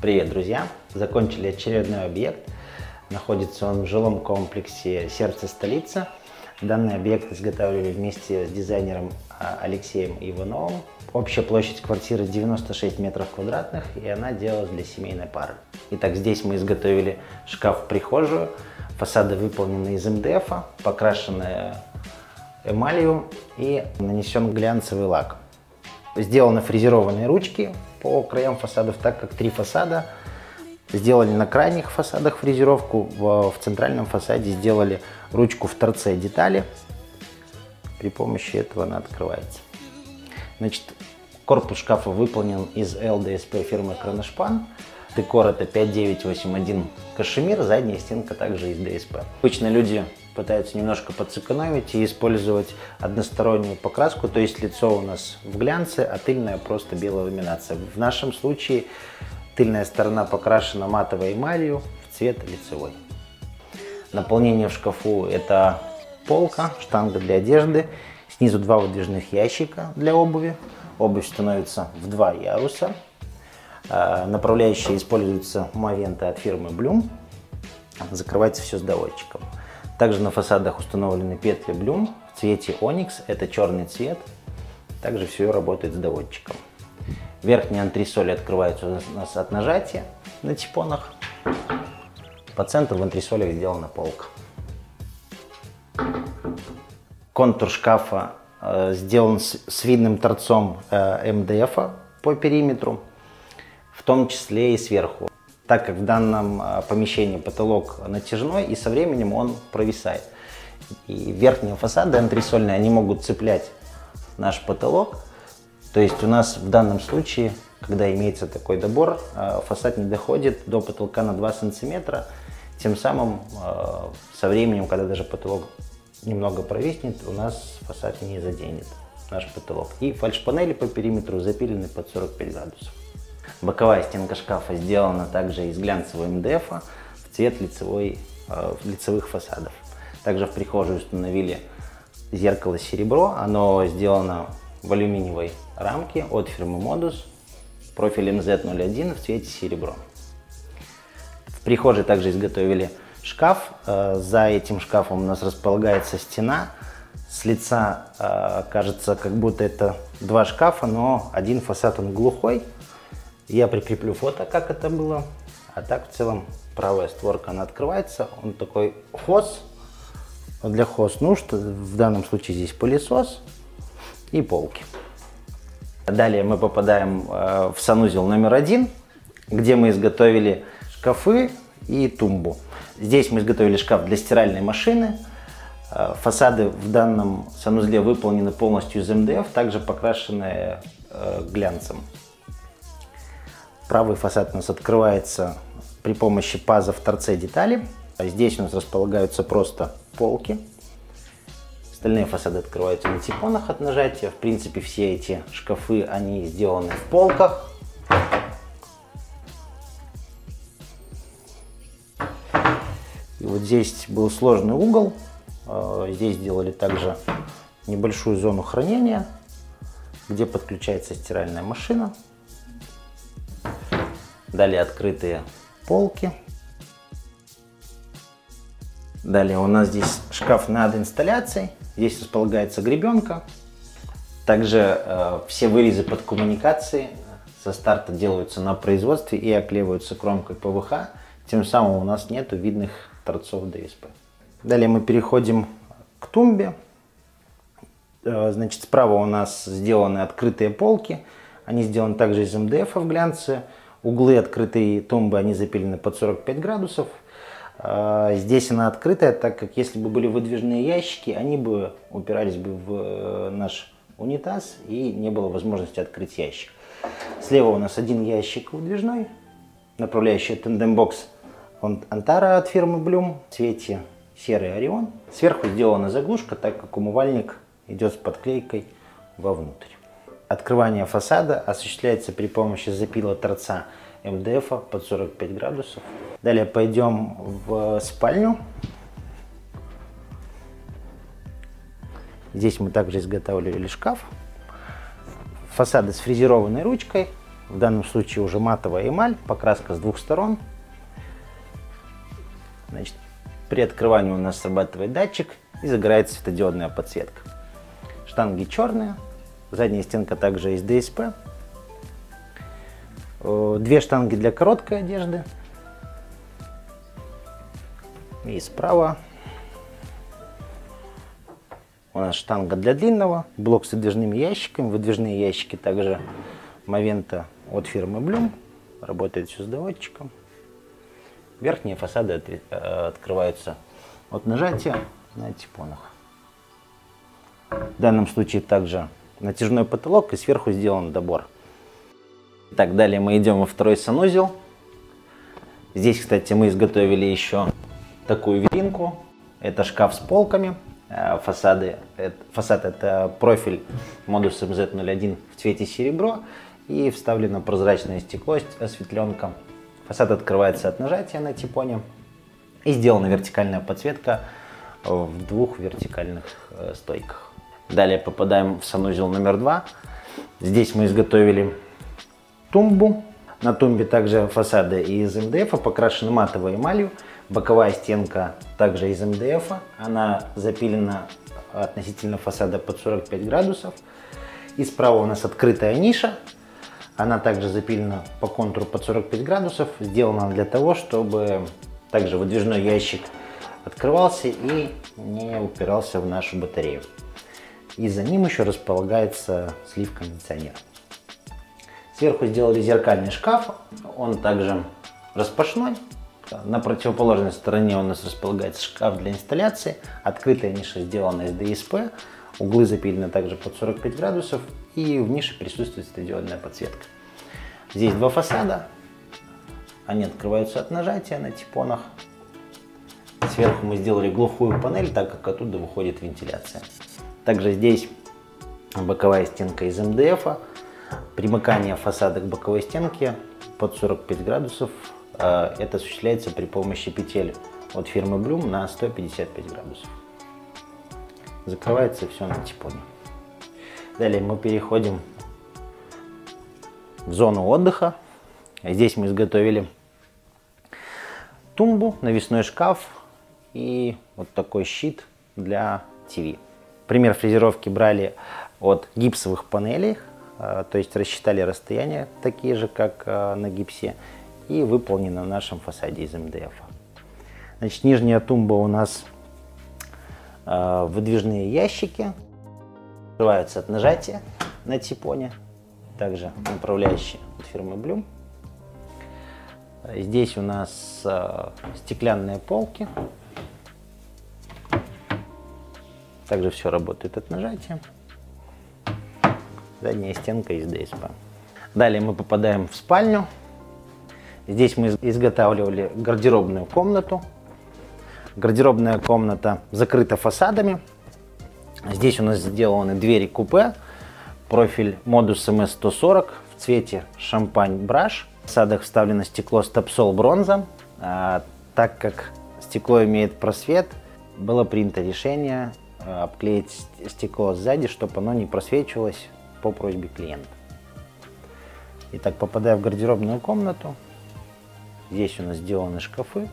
Привет, друзья! Закончили очередной объект. Находится он в жилом комплексе «Сердце столицы». Данный объект изготавливали вместе с дизайнером Алексеем Ивановым. Общая площадь квартиры 96 метров квадратных, и она делалась для семейной пары. Итак, здесь мы изготовили шкаф-прихожую. Фасады выполнены из МДФ, покрашены эмалью и нанесен глянцевый лак. Сделаны фрезерованные ручки по краям фасадов, так как 3 фасада. Сделали на крайних фасадах фрезеровку, в центральном фасаде сделали ручку в торце детали. При помощи этого она открывается. Значит, корпус шкафа выполнен из ЛДСП фирмы Кроношпан. Декор это 5981 кашемир, задняя стенка также из ДСП. Обычно люди пытаются немножко подсэкономить и использовать одностороннюю покраску, то есть лицо у нас в глянце, а тыльная просто белая ламинация. В нашем случае тыльная сторона покрашена матовой эмалью в цвет лицевой. Наполнение в шкафу это полка, штанга для одежды, снизу 2 выдвижных ящика для обуви. Обувь становится в 2 яруса. Направляющие используются Мовента от фирмы Blum. Закрывается все с доводчиком. Также на фасадах установлены петли Blum в цвете Onyx, это черный цвет. Также все работает с доводчиком. Верхние антресоли открываются у нас от нажатия на типонах. По центру в антресолях сделана полка. Контур шкафа сделан с видным торцом МДФ по периметру, в том числе и сверху, так как в данном помещении потолок натяжной и со временем он провисает. И верхние фасады антресольные, они могут цеплять наш потолок. То есть у нас в данном случае, когда имеется такой добор, фасад не доходит до потолка на 2 сантиметра. Тем самым со временем, когда даже потолок немного провиснет, у нас фасад не заденет наш потолок. И фальшпанели по периметру запилены под 45 градусов. Боковая стенка шкафа сделана также из глянцевого МДФ в цвет лицевых фасадов. Также в прихожей установили зеркало серебро. Оно сделано в алюминиевой рамке от фирмы Modus, профиль MZ01 в цвете серебро. В прихожей также изготовили шкаф. За этим шкафом у нас располагается стена. С лица кажется, как будто это 2 шкафа, но один фасад он глухой. Я прикреплю фото, как это было. А так в целом правая створка она открывается. Он такой хоз. Для хоз-нужд в данном случае здесь пылесос и полки. Далее мы попадаем в санузел номер 1, где мы изготовили шкафы и тумбу. Здесь мы изготовили шкаф для стиральной машины. Фасады в данном санузле выполнены полностью из МДФ, также покрашены глянцем. Правый фасад у нас открывается при помощи паза в торце детали. Здесь у нас располагаются просто полки. Остальные фасады открываются на типонах от нажатия. В принципе, все эти шкафы, они сделаны в полках. И вот здесь был сложный угол. Здесь сделали также небольшую зону хранения, где подключается стиральная машина. Далее открытые полки. Далее у нас здесь шкаф над инсталляцией. Здесь располагается гребенка. Также все вырезы под коммуникации со старта делаются на производстве и оклеиваются кромкой ПВХ. Тем самым у нас нету видных торцов ДСП. Далее мы переходим к тумбе. Значит, справа у нас сделаны открытые полки. Они сделаны также из МДФ в глянце. Углы открытой тумбы, они запилены под 45 градусов. Здесь она открытая, так как если бы были выдвижные ящики, они бы упирались бы в наш унитаз и не было возможности открыть ящик. Слева у нас один ящик выдвижной, направляющий тандем-бокс Антара от фирмы Blum в цвете серый Орион. Сверху сделана заглушка, так как умывальник идет с подклейкой вовнутрь. Открывание фасада осуществляется при помощи запила торца МДФ под 45 градусов. Далее пойдем в спальню. Здесь мы также изготавливали шкаф. Фасады с фрезерованной ручкой. В данном случае уже матовая эмаль, покраска с двух сторон. Значит, при открывании у нас срабатывает датчик и загорается светодиодная подсветка. Штанги черные, задняя стенка также из ДСП. Две штанги для короткой одежды. И справа у нас штанга для длинного, блок с выдвижными ящиками. Выдвижные ящики также Movento от фирмы Blum. Работает все с доводчиком. Верхние фасады открываются от нажатия на типонах. В данном случае также натяжной потолок и сверху сделан добор. Так, далее мы идем во второй санузел. Здесь, кстати, мы изготовили еще такую витринку. Это шкаф с полками. Фасад это профиль Modus MZ01 в цвете серебро. И вставлено прозрачное стекло, осветленка. Фасад открывается от нажатия на типоне. И сделана вертикальная подсветка в двух вертикальных стойках. Далее попадаем в санузел номер 2. Здесь мы изготовили тумбу. На тумбе также фасады из МДФ, покрашены матовой эмалью. Боковая стенка также из МДФ. Она запилена относительно фасада под 45 градусов. И справа у нас открытая ниша. Она также запилена по контуру под 45 градусов. Сделана для того, чтобы также выдвижной ящик открывался и не упирался в нашу батарею. И за ним еще располагается слив кондиционера. Сверху сделали зеркальный шкаф. Он также распашной. На противоположной стороне у нас располагается шкаф для инсталляции. Открытая ниша сделана из ДСП. Углы запилены также под 45 градусов. И в нише присутствует светодиодная подсветка. Здесь два фасада. Они открываются от нажатия на типонах. Сверху мы сделали глухую панель, так как оттуда выходит вентиляция. Также здесь боковая стенка из МДФ. Примыкание фасада к боковой стенке под 45 градусов. Это осуществляется при помощи петель от фирмы Blum на 155 градусов. Закрывается все на типоне. Далее мы переходим в зону отдыха. Здесь мы изготовили тумбу, навесной шкаф и вот такой щит для ТВ. Пример фрезеровки брали от гипсовых панелей, то есть рассчитали расстояния такие же, как на гипсе, и выполнено в нашем фасаде из МДФ. Значит, нижняя тумба у нас выдвижные ящики. Открываются от нажатия на типоне. Также направляющие от фирмы Blum. Здесь у нас стеклянные полки. Также все работает от нажатия. Задняя стенка из ДСП. Далее мы попадаем в спальню. Здесь мы изготавливали гардеробную комнату. Гардеробная комната закрыта фасадами. Здесь у нас сделаны двери купе. Профиль Modus MS140 в цвете шампань браш. В фасадах вставлено стекло Stepsol бронза. Так как стекло имеет просвет, было принято решение обклеить стекло сзади, чтобы оно не просвечивалось по просьбе клиента. Итак, попадая в гардеробную комнату, здесь у нас сделаны шкафы.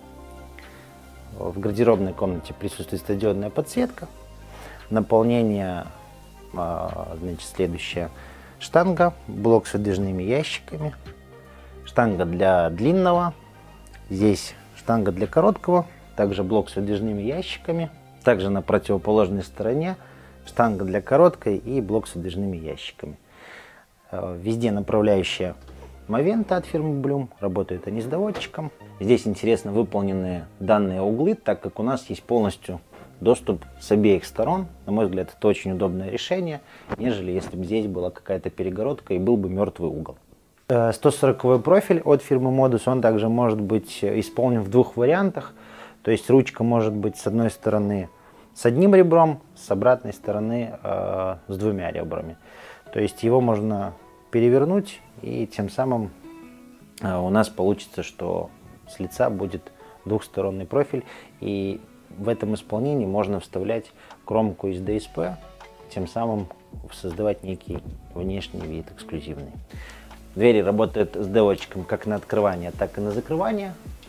В гардеробной комнате присутствует светодиодная подсветка. Наполнение, значит, следующее. Штанга, блок с выдвижными ящиками. Штанга для длинного. Здесь штанга для короткого. Также блок с выдвижными ящиками. Также на противоположной стороне штанга для короткой и блок с выдвижными ящиками. Везде направляющая Movento от фирмы Blum. Работают они с доводчиком. Здесь интересно выполнены данные углы, так как у нас есть полностью доступ с обеих сторон. На мой взгляд, это очень удобное решение, нежели если бы здесь была какая-то перегородка и был бы мертвый угол. 140-й профиль от фирмы Modus, он также может быть исполнен в двух вариантах. То есть ручка может быть с одной стороны с одним ребром, с обратной стороны с двумя ребрами. То есть его можно перевернуть, и тем самым у нас получится, что с лица будет двухсторонний профиль. И в этом исполнении можно вставлять кромку из ДСП, тем самым создавать некий внешний вид эксклюзивный. Двери работают с девочком как на открывание, так и на закрывание.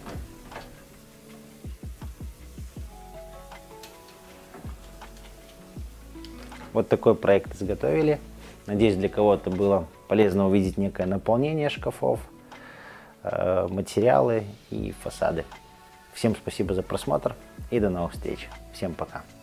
Вот такой проект изготовили. Надеюсь, для кого-то было полезно увидеть некое наполнение шкафов, материалы и фасады. Всем спасибо за просмотр и до новых встреч. Всем пока.